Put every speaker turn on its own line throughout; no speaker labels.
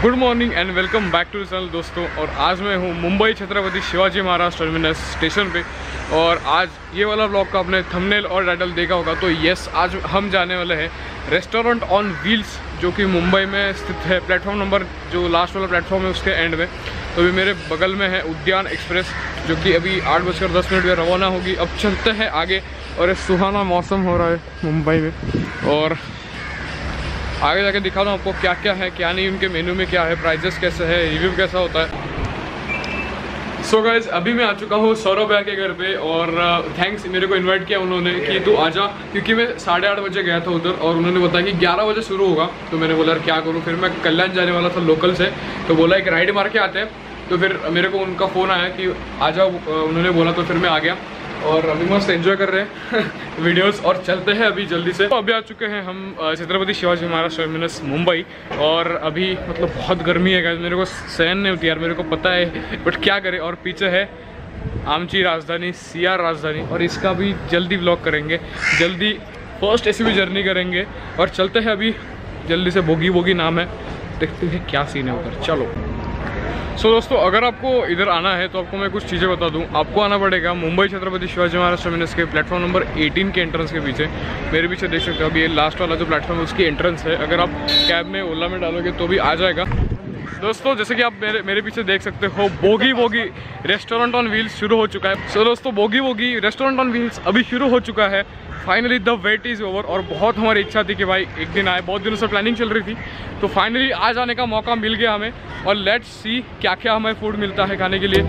Good morning and welcome back to the channel दोस्तों। और आज मैं हूँ मुंबई छत्रपति शिवाजी महाराज टर्मिनस स्टेशन पे। और आज ये वाला ब्लॉग का आपने थंबनेल और टाइटल देखा होगा, तो यस, आज हम जाने वाले हैं रेस्टोरेंट ऑन व्हील्स, जो कि मुंबई में स्थित है। प्लेटफॉर्म नंबर जो लास्ट वाला प्लेटफॉर्म है उसके एंड में। तो अभी मेरे बगल में है उद्यान एक्सप्रेस, जो कि अभी 8:10 में रवाना होगी। अब चलते हैं आगे। और सुहाना मौसम हो रहा है मुंबई में, और आगे जाके दिखा दूँ आपको क्या क्या है क्या नहीं, उनके मेन्यू में क्या है, प्राइजेस कैसे है, रिव्यू कैसा होता है। सो गाइज, अभी मैं आ चुका हूँ सौरभ भैया के घर पे। और थैंक्स, मेरे को इनवाइट किया उन्होंने कि तू आजा, क्योंकि मैं 8:30 बजे गया था उधर और उन्होंने बताया कि 11 बजे शुरू होगा। तो मैंने बोला क्या करूँ, फिर मैं कल्याण जाने वाला था लोकल से, तो बोला एक राइड मार के आते हैं। तो फिर मेरे को उनका फ़ोन आया कि आजा, उन्होंने बोला, तो फिर मैं आ गया और अभी मस्त एंजॉय कर रहे हैं वीडियोस। और चलते हैं अभी जल्दी से। तो अभी आ चुके हैं हम छत्रपति शिवाजी महाराज टर्मिनस मुंबई। और अभी मतलब बहुत गर्मी है गाइस, मेरे को सहन नहीं होती यार, मेरे को पता है, बट क्या करें। और पीछे है आमची राजधानी, सीआर राजधानी, और इसका भी जल्दी व्लॉग करेंगे, जल्दी फर्स्ट एसी जर्नी करेंगे। और चलते हैं अभी जल्दी से। बोगी नाम है, देखते हैं क्या सीन है उधर, चलो। सो दोस्तों, अगर आपको इधर आना है तो आपको मैं कुछ चीज़ें बता दूं। आपको आना पड़ेगा मुंबई छत्रपति शिवाजी महाराज टर्मिनस के प्लेटफॉर्म नंबर 18 के एंट्रेंस के पीछे। मेरे पीछे देख सकते हो, अभी ये लास्ट वाला जो प्लेटफॉर्म है उसकी एंट्रेंस है। अगर आप कैब में, ओला में डालोगे तो भी आ जाएगा। दोस्तों, जैसे कि आप मेरे पीछे देख सकते हो, बोगी रेस्टोरेंट ऑन व्हील्स शुरू हो चुका है। सो दोस्तों, बोगी रेस्टोरेंट ऑन व्हील्स अभी शुरू हो चुका है। Finally the wait is over. और बहुत हमारी इच्छा थी कि भाई एक दिन आए, बहुत दिनों से प्लानिंग चल रही थी, तो फाइनली आज आने का मौका मिल गया हमें। और लेट्स सी क्या क्या हमें फूड मिलता है खाने के लिए।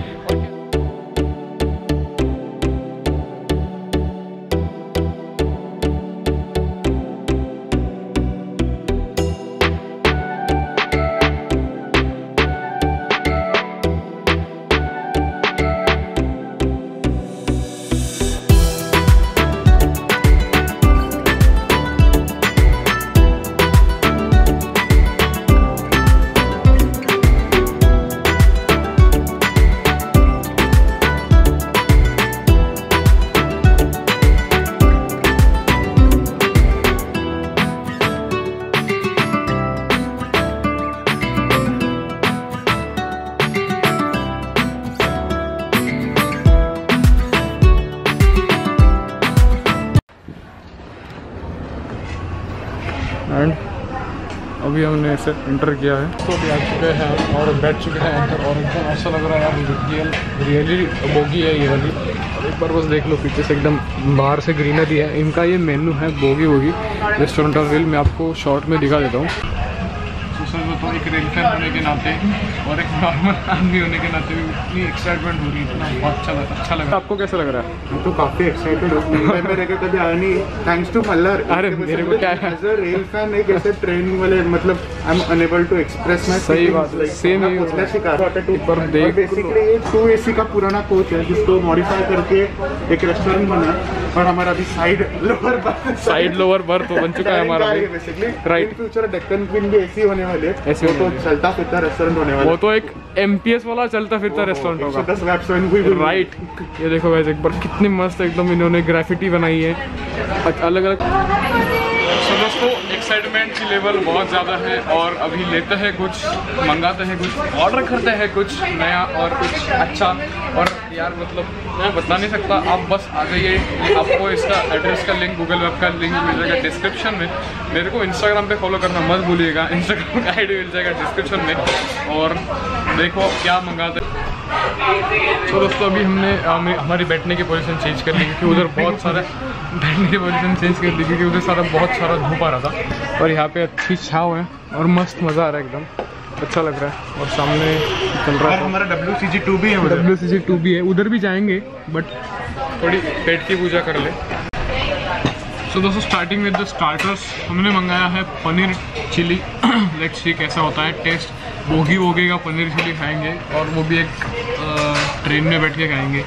एंड अभी हमने इसे इंटर किया है, तो अभी आ चुके हैं और बैठ चुके हैं अंदर। और एकदम ऐसा लग रहा है यार, रियली बोगी है ये वाली। और एक बार बस देख लो, पीछे से एकदम बाहर से ग्रीनरी है। इनका ये मेन्यू है बोगी रेस्टोरेंट ऑन व्हील। मैं आपको शॉर्ट में दिखा देता हूँ। तो एक रेल फैन होने के नाते और एक नॉर्मल आदमी होने के नाते भी इतनी एक्साइटमेंट हो रही है, इतना बहुत अच्छा लगा। आपको कैसा लग रहा है?
मैं तो काफी एक्साइटेड हूँ। मुंबई में रहकर कभी आया नहीं, थैंक्स टू मल्हार।
अरे मेरे को क्या है,
एज अ रेल फैन एक ऐसे ट्रेन वाले, मतलब I am unable to express my.
सही बात है, सेम ही
पर देख। बेसिकली ये 2 AC का पुराना कोच है, जिसको मॉडिफाई करके एक रेस्टोरेंट बना। और हमारा अभी साइड लोअर बर्थ बन चुका है हमारा basically. Right, future Deccan Queen भी AC होने वाले, ऐसे तो चलता फिरता रेस्टोरेंट होने वाला।
वो तो एक MPS वाला चलता फिरता रेस्टोरेंट होगा।
10 वेब। राइट,
ये देखो गाइस, एक बार कितनी मस्त एकदम इन्होंने ग्राफिटी बनाई है, अलग अलग। दोस्तों, एक्साइटमेंट की लेवल बहुत ज़्यादा है। और अभी लेते हैं कुछ, मंगाते हैं कुछ, ऑर्डर करते हैं कुछ नया और कुछ अच्छा। और यार मतलब मैं बता नहीं सकता, आप बस आ जाइए। आपको इसका एड्रेस का लिंक, गूगल मैप का लिंक मिल जाएगा डिस्क्रिप्शन में। मेरे को इंस्टाग्राम पे फॉलो करना मत भूलिएगा, इंस्टाग्राम का ID मिल जाएगा डिस्क्रिप्शन में। और देखो क्या मंगाते हैं। तो दोस्तों, अभी हमने हमारी बैठने की पोजीशन चेंज कर ली, क्योंकि उधर बहुत सारा बैठने की पोजीशन चेंज कर दी, क्योंकि उधर बहुत सारा धूप आ रहा था। और यहाँ पे अच्छी छाँव है और मस्त मज़ा आ रहा है, एकदम अच्छा लग रहा है। और सामने चल रहा है
हमारा WCG2 भी है,
WCG2 भी है, उधर भी जाएंगे, बट थोड़ी पेट की पूजा कर ले। तो दोस्तों, स्टार्टिंग विद द स्टार्टर्स हमने मंगाया है पनीर चिली। लेट्स सी कैसा होता है टेस्ट। बोगी का पनीर चिली खाएंगे, और वो भी एक ट्रेन में बैठ के खाएंगे।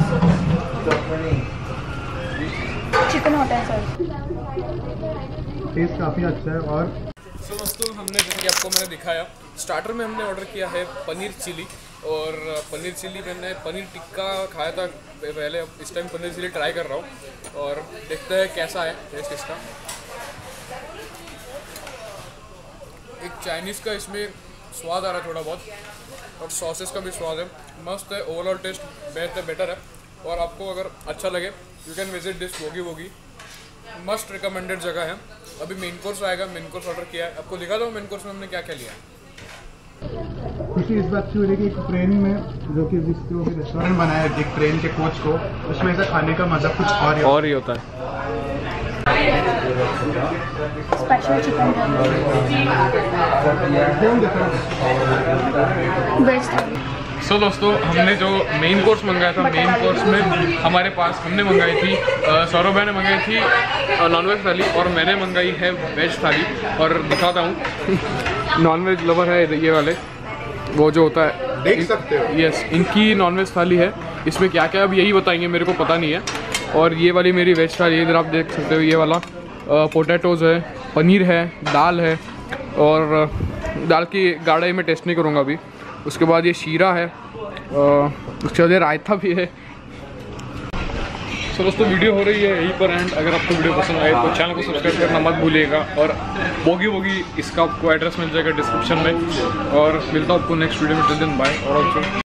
चिकन होता है सर,
टेस्ट काफ़ी अच्छा है। और
तो दोस्तों, हमने जैसे कि आपको मैंने दिखाया, स्टार्टर में हमने ऑर्डर किया है पनीर चिली। और पनीर चिली मैंने पनीर टिक्का खाया था पहले, अब इस टाइम पनीर चिली ट्राई कर रहा हूँ और देखते हैं कैसा है टेस्ट इसका। एक चाइनीज़ का इसमें स्वाद आ रहा है थोड़ा बहुत और सॉसेस का भी स्वाद है, मस्त है। ओवरऑल टेस्ट बेस्ट है, बेटर है। और आपको अगर अच्छा लगे यू कैन विजिट दिस वोगी वोगी, मस्ट रिकमेंडेड जगह है। अभी मेन कोर्स आएगा, मेन कोर्स ऑर्डर किया है, आपको दिखा दो मेन कोर्स में हमने क्या क्या लिया है।
खुशी इस बात की हो रही है कि एक ट्रेन में जो कि जिसको भी रेस्टोरेंट बनाया है एक ट्रेन के कोच को, उसमें ऐसा खाने का मजा कुछ और
ही होता है।
स्पेशल चिकन वेज थाली।
सो दोस्तों, हमने जो मेन कोर्स मंगाया था, मेन कोर्स में हमारे पास हमने मंगाई थी सौरभ भाई ने मंगाई थी नॉनवेज थाली और मैंने मंगाई है वेज थाली। और दिखाता हूँ, नॉनवेज लवर है ये वाले, वो जो होता है
देख सकते हो।
यस, इनकी नॉनवेज थाली है। इसमें क्या क्या अब यही बताएंगे, मेरे को पता नहीं है। और ये वाली मेरी वेज थाली, इधर आप देख सकते हो। ये वाला पोटैटोज़ है, पनीर है, दाल है और दाल की गाढ़ाई में टेस्ट नहीं करूँगा अभी। उसके बाद ये शीरा है, उसके बाद ये रायता भी है। तो दोस्तों, वीडियो हो रही है यहीं पर एंड। अगर आपको वीडियो पसंद आए तो चैनल को सब्सक्राइब करना मत भूलिएगा। और वोगी वोगी इसका आपको एड्रेस मिल जाएगा डिस्क्रिप्शन में। और मिलता हूँ आपको नेक्स्ट वीडियो में। Till then bye. और